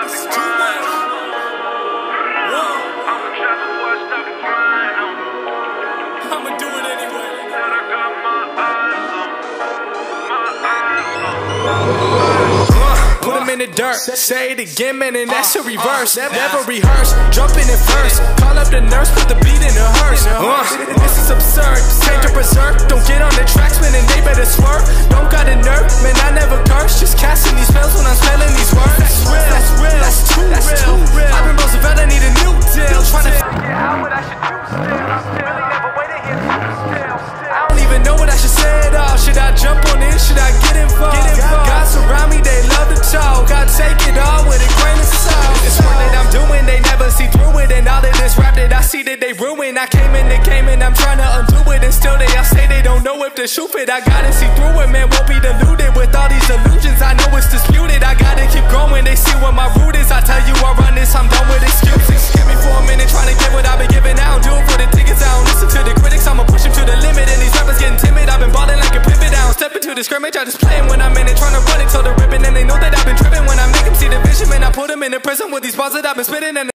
I'ma do it anyway. Put them in the dirt, say it again, man, and that's a reverse. Never rehearse, jumping in first. Call up the nurse, put the beat in the hearse. This is absurd, take a berserk. Don't get on the tracks, man, and they better swerve. Don't got a nerve, man, I never curse. Just casting these spells when I'm spelling these words. That's real, that's real, that's too real. I've been Roosevelt, I need a new deal. Trying to figure out what I should do still. Really never waited here still. I don't even know what I should say at all. Should I jump on in? Should I get involved? Guys around me, they love to talk. I take it all with a grain of salt. This work that I'm doing, they never see through it. And all of this rap that I see that they ruin. I came in the game and I'm trying to undo it. And still they all say they don't know if the shoe fit. I gotta see through it, man, won't be deluded with all these illusions. I know it's disputed, I gotta keep growing. They see what my root is. I tell you I run this, I'm done with excuses. Get me for a minute, trying to get what I've been giving out. Do it for the tickets, I don't listen to the critics. I'ma push them to the limit. And these rappers getting timid, I've been balling like a pivot. I don't step into the scrimmage, I just play when I'm in it. Trying to run it till the ribbon. And they know that I've been tripping when I make them see the vision. Man, I put them in the prison with these bars that I've been spitting. And